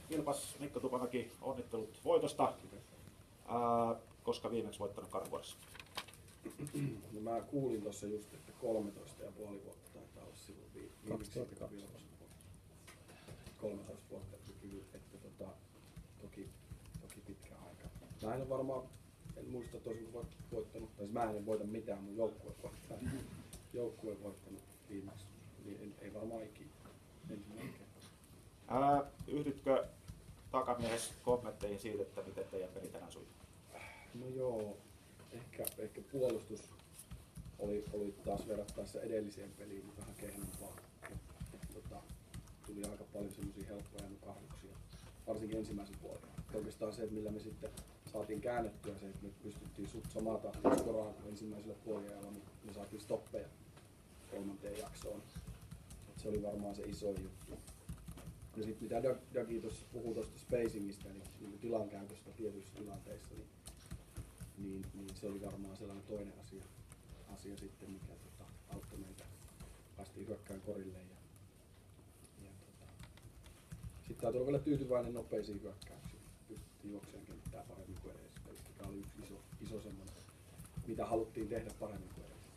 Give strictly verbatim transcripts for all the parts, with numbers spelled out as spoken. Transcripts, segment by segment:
Kilpas Mikko Tupamäki, onnittelut voitosta. Ää, koska viimeksi voittanut karhuvuodessa? No mä kuulin tuossa just, että kolmetoista ja puoli vuotta taitaa olla silloin vi- viimeksi kolmetoista vuotta, että, että tota, toki, toki pitkä aika. Mä en varmaan, en muista tosin voittanut, tai siis mä en voita mitään, mun joukkue voittaa. Joukkue voittanut viimeksi, niin en, ei varmaan ikinä. Ensimmäinen kerta. Ää, yhdytkö takamiehes kommentteihin siitä, että miten teidän peli tänään sujuu? No joo, ehkä, ehkä puolustus oli, oli taas verrattaessa edelliseen peliin vähän kehnompaa. Et, et, tota, tuli aika paljon semmoisia helppoja nukahduksia, varsinkin ensimmäisen puolen. Oikeastaan se, että millä me sitten saatiin käännettyä se, että me pystyttiin suht samaa tahtia skoraan kuin ensimmäisellä puoliajalla, mutta me saatiin stoppeja kolmanteen jaksoon. Et se oli varmaan se iso juttu. Ja sitten mitä Dagi tuossa puhui tuosta spacingista, eli niin tilankäytöstä tietyissä tilanteissa, niin, niin, niin se oli varmaan sellainen toinen asia, asia sitten, mikä tota, auttoi meitä. Päästiin hyökkään korille. Ja, ja tota. Sitten täytyy olla vielä tyytyväinen nopeisiin hyökkäyksiin. Pystyttiin juokseen kenttää paremmin kuin edes. Tämä oli yksi iso, iso semmoinen, mitä haluttiin tehdä paremmin kuin edes.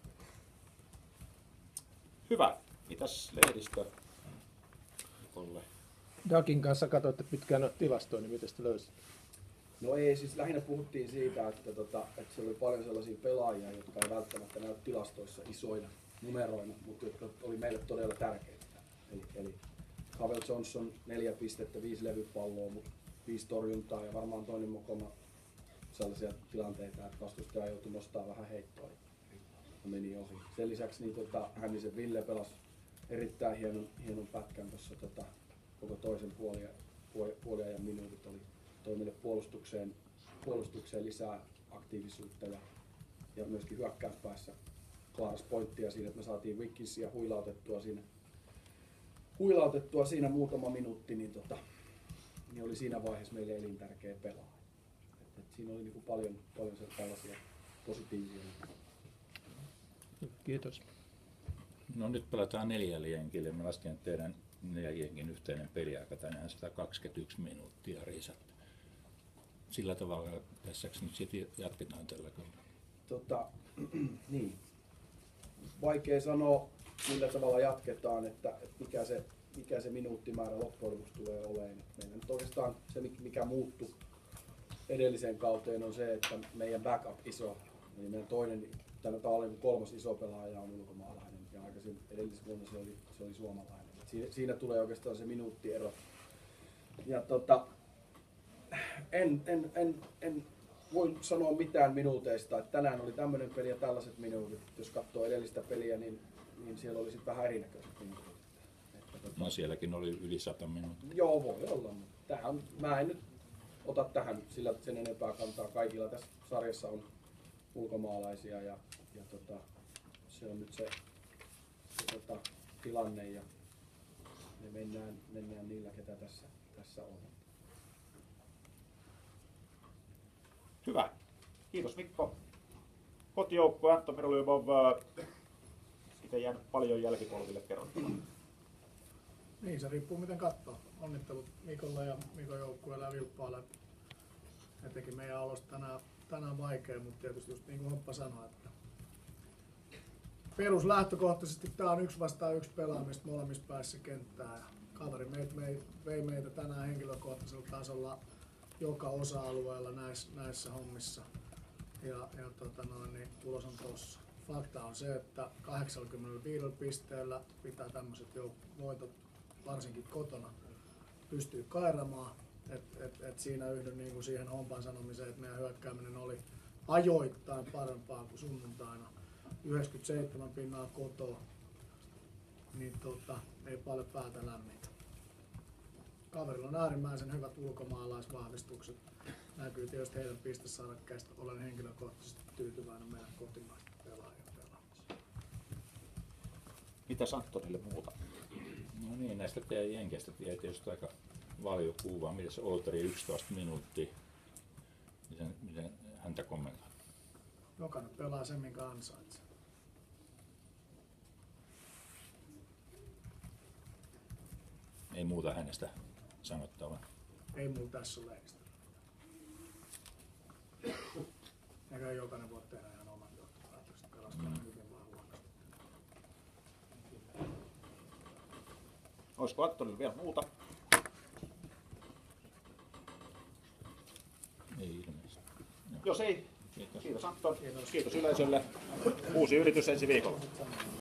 Hyvä. Mitäs lehdistö? Olle. Dagin kanssa katsoitte pitkään tilastoja, niin miten te löysitte? No ei, siis lähinnä puhuttiin siitä, että, tota, että siellä oli paljon sellaisia pelaajia, jotka ei välttämättä näy tilastoissa isoina numeroina, mutta jotka oli meille todella tärkeitä. Eli, eli Cavell Johnson neljä pistettä, viisi levypalloa, mutta viisi torjuntaa ja varmaan toinen mukana sellaisia tilanteita, että vastustaja joutui nostaa vähän heittoa ja meni ohi. Sen lisäksi niin, tota, Hännisen Ville pelasi erittäin hienon, hienon pätkän tuossa tota, koko toisen puoli, puoli, puoliajan minuutit oli toi meille puolustukseen, puolustukseen lisää aktiivisuutta ja, ja myöskin hyökkäyspäässä klaaras pointtia siinä, että me saatiin Wickinsia huilautettua siinä, huilautettua siinä muutama minuutti, niin, tota, niin oli siinä vaiheessa meille elintärkeä pelaaja. Et, et siinä oli niinku paljon, paljon tällaisia positiivisia. Kiitos. No nyt pelataan neljällä jenkillä. Mä lasken, että teidän neljän jenkin yhteinen peliaika tänään sata kaksikymmentäyksi minuuttia riisat. Sillä tavalla tässäksi nyt sitten jatketaan tällä kaudella. Tota, niin. Vaikea sanoa, millä tavalla jatketaan, että, että mikä, se, mikä se minuuttimäärä loppujen lopuksi tulee olemaan. Meillä nyt oikeastaan se, mikä muuttui edelliseen kauteen, on se, että meidän backup iso, eli meidän toinen, tänä talven kolmas iso pelaaja on ulkomaalainen ja aikaisemmin edellisvuonna se oli, se oli suomalainen. Siinä, siinä tulee oikeastaan se minuuttiero. Ja tota, en, en, en, en voi sanoa mitään minuuteista. Että tänään oli tämmöinen peli ja tällaiset minuutit. Jos katsoo edellistä peliä, niin, niin siellä oli vähän erinäköiset minuutit. Että, tota, no sielläkin oli yli sata minuuttia. Joo, voi olla. Mutta on, mä en nyt ota tähän sillä sen enempää kantaa. Kaikilla tässä sarjassa on ulkomaalaisia ja, ja tota, se on nyt se, se tota, tilanne ja me mennään, mennään niillä, ketä tässä, tässä on. Hyvä. Kiitos Mikko. Kotijoukko Anton Mirolymov. Siitä ei jäänyt paljon jälkipolville kerrottavaa. Niin, se riippuu miten katsoo. Onnittelut Mikolle ja Mikon joukkueelle ja Vilppaalle. Ne teki meidän alosta tänään, tänään vaikea, mutta tietysti just niin kuin Hoppa sanoi, että peruslähtökohtaisesti tämä on yksi vastaan yksi pelaamista molemmissa päässä kenttää. Kaveri meit, meit, vei meitä tänään henkilökohtaisella tasolla joka osa-alueella näissä, näissä hommissa. Ja, ja tota noin, niin tulos on tossa. Fakta on se, että kahdeksankymmentäviisi pisteellä pitää tämmöiset voitot, varsinkin kotona, pystyy kairamaan. Et, et, et siinä yhdyn niin kuin siihen Hompan sanomiseen, että meidän hyökkääminen oli ajoittain parempaa kuin sunnuntaina. yhdeksänkymmentäseitsemän pinnaa kotoa, niin tota, ei paljon päätä lämmitä. Kaverilla on äärimmäisen hyvät ulkomaalaisvahvistukset. Näkyy tietysti heidän pistesarjakkeista. Olen henkilökohtaisesti tyytyväinen meidän kotimaisten pelaajien pelaamiseen. Mitäs Antonille muuta? No niin, näistä teidän jenkeistä jäi tietysti aika valio kuvaa. Mitäs Olteri yksitoista minuuttia? Miten, miten häntä kommentoidaan? Jokainen pelaa sen, minkä ansaitsee. Ei muuta hänestä sanottavaa. ei mulla tässä ole lehdistä. Eikä jokainen voi tehdä ihan omat johtopäätökset, pelastaa mm. hyvin vaan huonosti. Olisiko Antonilla vielä muuta? Ei ilmeisesti. Jos ei, Kiitos. kiitos Anton, kiitos yleisölle. Uusi yritys ensi viikolla.